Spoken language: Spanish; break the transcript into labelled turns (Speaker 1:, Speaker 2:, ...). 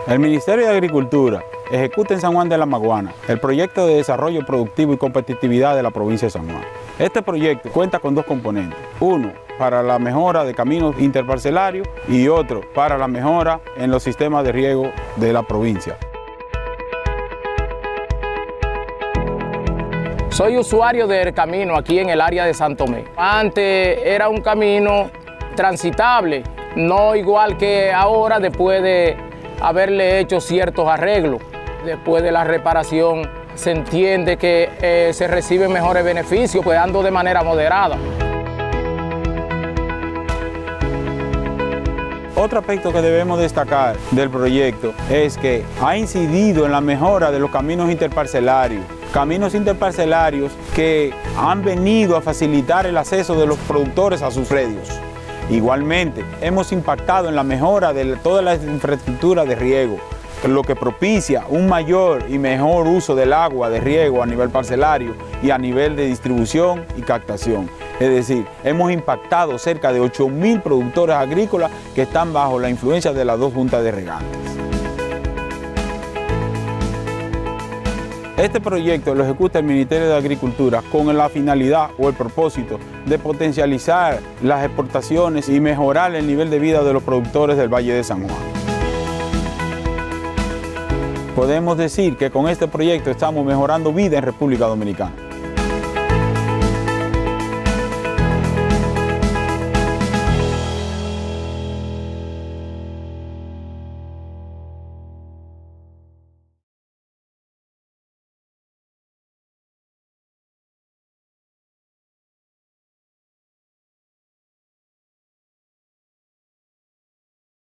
Speaker 1: El Ministerio de Agricultura ejecuta en San Juan de la Maguana el proyecto de desarrollo productivo y competitividad de la provincia de San Juan. Este proyecto cuenta con dos componentes. Uno, para la mejora de caminos interparcelarios y otro, para la mejora en los sistemas de riego de la provincia.
Speaker 2: Soy usuario del camino aquí en el área de San Tomé. Antes era un camino transitable, no igual que ahora después de haberle hecho ciertos arreglos. Después de la reparación se entiende que se reciben mejores beneficios, pues ando de manera moderada.
Speaker 1: Otro aspecto que debemos destacar del proyecto es que ha incidido en la mejora de los caminos interparcelarios que han venido a facilitar el acceso de los productores a sus predios. Igualmente, hemos impactado en la mejora de toda la infraestructura de riego, lo que propicia un mayor y mejor uso del agua de riego a nivel parcelario y a nivel de distribución y captación. Es decir, hemos impactado cerca de 8.000 productores agrícolas que están bajo la influencia de las dos juntas de regantes. Este proyecto lo ejecuta el Ministerio de Agricultura con la finalidad o el propósito de potencializar las exportaciones y mejorar el nivel de vida de los productores del Valle de San Juan. Podemos decir que con este proyecto estamos mejorando vida en República Dominicana.